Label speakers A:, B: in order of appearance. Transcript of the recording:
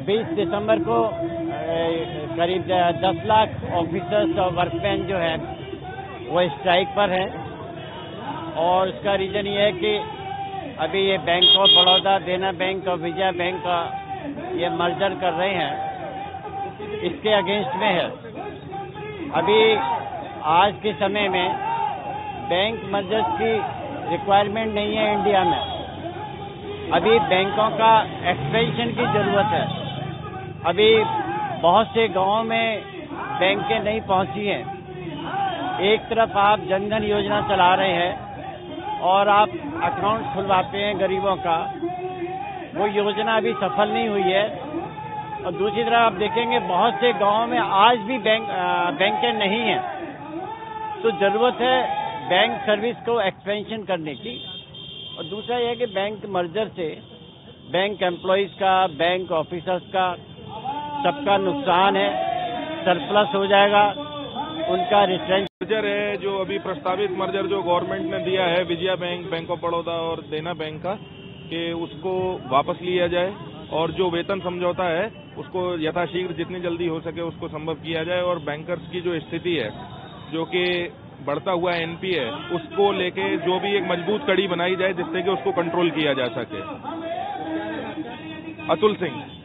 A: 20 दिसंबर को करीब 10 लाख ऑफिसर्स और वर्कमैन जो हैं वो स्ट्राइक पर हैं और उसका रीज़न ये है कि अभी ये बैंक ऑफ बड़ौदा, देना बैंक और विजया बैंक का ये मर्जर कर रहे हैं, इसके अगेंस्ट में है। अभी आज के समय में बैंक मर्जर्स की रिक्वायरमेंट नहीं है इंडिया में। अभी बैंकों का एक्सपेंशन की ज़रूरत है। अभी बहुत से गांवों में बैंकें नहीं पहुंची हैं। एक तरफ आप जनधन योजना चला रहे हैं और आप अकाउंट खुलवाते हैं गरीबों का, वो योजना अभी सफल नहीं हुई है। और दूसरी तरफ आप देखेंगे बहुत से गांवों में आज भी बैंकें नहीं हैं। तो ज़रूरत है बैंक सर्विस को एक्सपेंशन करने की। और दूसरा यह है कि बैंक मर्जर से बैंक एम्प्लॉयज़ का, बैंक ऑफिसर्स का, सबका नुकसान है, सरप्लस हो जाएगा, उनका रिटेंशन
B: मर्जर है जो अभी प्रस्तावित मर्जर जो गवर्नमेंट ने दिया है Vijaya bank, bank of Baroda और देना बैंक का, कि उसको वापस लिया जाए और जो वेतन समझौता है उसको यथाशीघ्र जितनी जल्दी हो सके उसको संभव किया जाए और बैंकर्स की जो स्थिति है, जो कि बढ़ता हुआ एनपी है, उसको लेके जो भी एक मजबूत कड़ी बनाई जाए जिससे कि उसको कंट्रोल किया जा सके। अतुल सिंह।